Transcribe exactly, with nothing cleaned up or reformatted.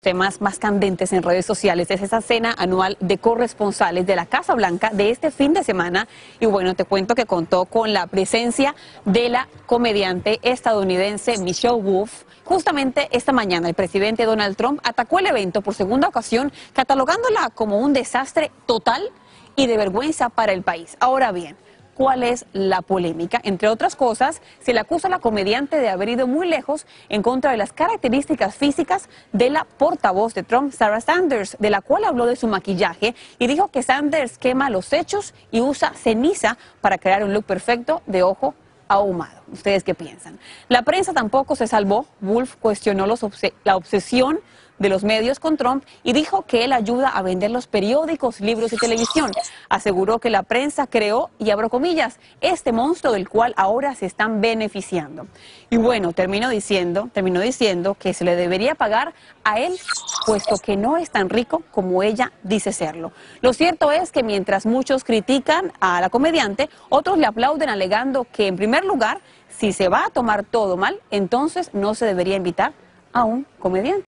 temas más candentes en redes sociales es esa cena anual de corresponsales de la Casa Blanca de este fin de semana. Y bueno, te cuento que contó con la presencia de la comediante estadounidense Michelle Wolf. Justamente esta mañana el presidente Donald Trump atacó el evento por segunda ocasión, catalogándola como un desastre total y de vergüenza para el país. Ahora bien, ¿cuál es la polémica? Entre otras cosas, se le acusa a la comediante de haber ido muy lejos en contra de las características físicas de la portavoz de Trump, Sarah Sanders, de la cual habló de su maquillaje y dijo que Sanders quema los hechos y usa ceniza para crear un look perfecto de ojo ahumado. ¿Ustedes qué piensan? La prensa tampoco se salvó. Wolf cuestionó los obse- la obsesión de los medios con Trump y dijo que él ayuda a vender los periódicos, libros y televisión. Aseguró que la prensa creó, y abro comillas, este monstruo del cual ahora se están beneficiando. Y bueno, terminó diciendo, terminó diciendo que se le debería pagar a él, puesto que no es tan rico como ella dice serlo. Lo cierto es que mientras muchos critican a la comediante, otros le aplauden alegando que, en primer lugar, si se va a tomar todo mal, entonces no se debería invitar a un comediante.